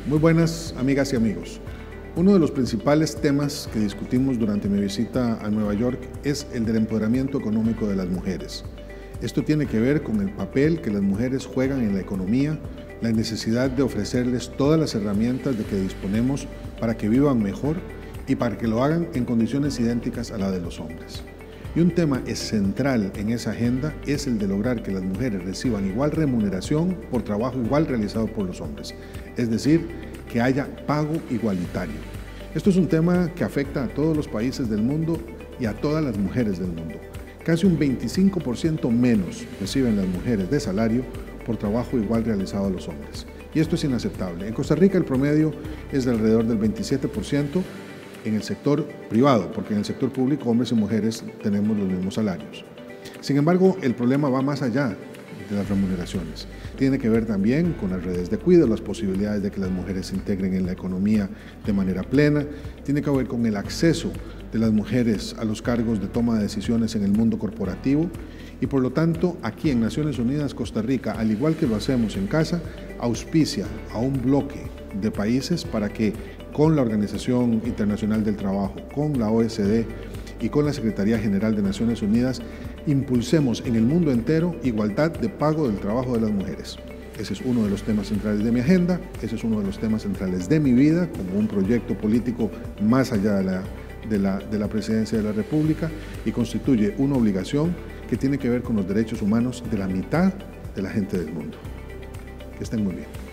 Muy buenas amigas y amigos. Uno de los principales temas que discutimos durante mi visita a Nueva York es el del empoderamiento económico de las mujeres. Esto tiene que ver con el papel que las mujeres juegan en la economía, la necesidad de ofrecerles todas las herramientas de que disponemos para que vivan mejor y para que lo hagan en condiciones idénticas a la de los hombres. Y un tema central en esa agenda es el de lograr que las mujeres reciban igual remuneración por trabajo igual realizado por los hombres, es decir, que haya pago igualitario. Esto es un tema que afecta a todos los países del mundo y a todas las mujeres del mundo. Casi un 25% menos reciben las mujeres de salario por trabajo igual realizado a los hombres. Y esto es inaceptable. En Costa Rica el promedio es de alrededor del 27%, en el sector privado, porque en el sector público hombres y mujeres tenemos los mismos salarios. Sin embargo, el problema va más allá de las remuneraciones. Tiene que ver también con las redes de cuidado, las posibilidades de que las mujeres se integren en la economía de manera plena. Tiene que ver con el acceso de las mujeres a los cargos de toma de decisiones en el mundo corporativo. Y por lo tanto, aquí en Naciones Unidas, Costa Rica, al igual que lo hacemos en casa, auspicia a un bloque de países para que con la Organización Internacional del Trabajo, con la OECD y con la Secretaría General de Naciones Unidas, impulsemos en el mundo entero igualdad de pago del trabajo de las mujeres. Ese es uno de los temas centrales de mi agenda, ese es uno de los temas centrales de mi vida, como un proyecto político más allá de la Presidencia de la República, y constituye una obligación que tiene que ver con los derechos humanos de la mitad de la gente del mundo. Que estén muy bien.